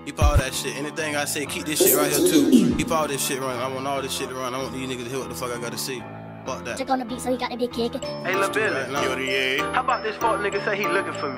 Keep all that shit. Anything I say, keep this shit right here too. Keep all this shit running. I want all this shit to run. I want these niggas to hear what the fuck I gotta see. Fuck that. Took on the beat, so he got to be kicking. Hey, Lil Billy. How about this fuck nigga say he looking for me?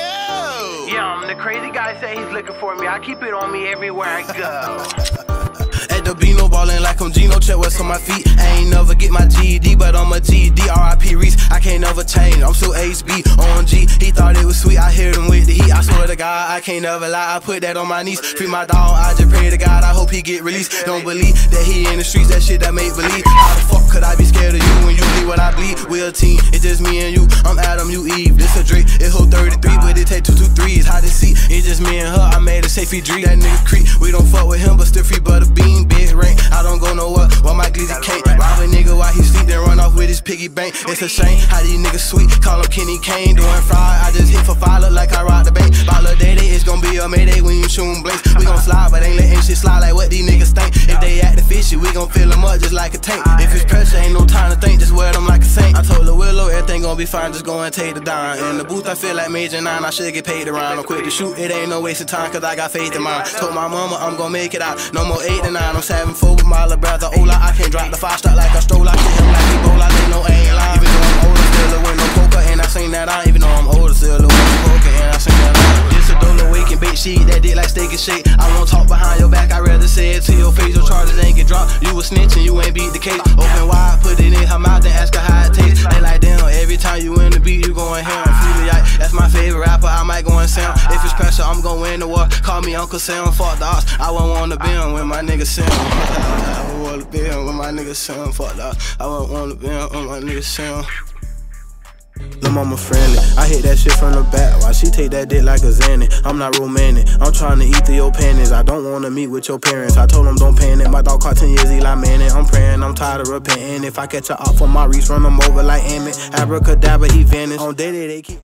No! Yeah, I'm the crazy guy say he's looking for me. I keep it on me everywhere I go. At the Bino ballin' like I'm Gino, check what's on my feet. I ain't never get my GED, but I'm a GED, R.I.P. Reese. I can't never change, I'm so HB on G. He thought it was sweet, I heard him with the heat. I swear to God, I can't never lie, I put that on my knees. Free my dog, I just pray to God, I hope he get released. Don't believe that he in the streets, that shit that make believe. How the fuck could I be scared of you when you bleed what I bleed? We're a team, it's just me and you, I'm Adam, you Eve. This a Drake, it hold 33, but it take 2 2 3s. How to see, it's just me and her, I made a safety drink. That nigga creep, we don't fuck with him, but still free butter bean, big rank. I don't go nowhere, while my glizzy can't. Rob a nigga while he sleep, then run off with his piggy bank. It's a shame, how these niggas sweet, call him Kenny Kane. Doing fraud, I just hit for fire, look like I robbed the bank. By Lil Day, it's gon' be a mayday when you shoot 'em blinks. We gon' slide, but ain't letting shit slide like what these niggas think. If they actin' fishy, we gon' fill them up just like a tank. If it's pressure, ain't no time to think, just wear them like a saint. I told Lil Willow, everything gon' be fine, just go and take the dime. In the booth, I feel like Major 9, I should get paid around. I'm quick to shoot, it ain't no waste of time, cause I got faith in mine. Told my mama I'm gon' make it out, no more 8 to 9. I'm 7'4" with my little brother Ola. I can't drop the 5-star like a stroller. I hit him like Ebola, they know I ain't lying. Even though I'm older, still a with no poker, and I sing that out. Even though I'm older, still a with no poker, and I sing that out. This a Dolo waking bait sheet, that dick like steak and shake. I won't talk behind your back, I rather say it to your face. Your charges ain't get dropped, you was snitching, you ain't beat the case. Open wide, put it in her mouth, and ask her how it tastes. They like damn, every time you in the beat, you going ham. That's my favorite rapper, I might go and sound. If it's pressure, I'm gon' win the war. Call me Uncle Sam, fuck the odds. I won't wanna be on when my nigga Sam. I won't wanna be on when my nigga Sam, fuck the odds. I won't wanna be on when my nigga Sam. Lil' mama friendly, I hit that shit from the back while she take that dick like a Xanny. I'm not romantic, I'm trying to eat through your panties. I don't wanna meet with your parents, I told them don't panic. My dog caught 10 years, Eli Manning. I'm praying, I'm tired of repenting. If I catch her up for my reach, run them over like Emmett. Abracadabra, he vanished. On day they keep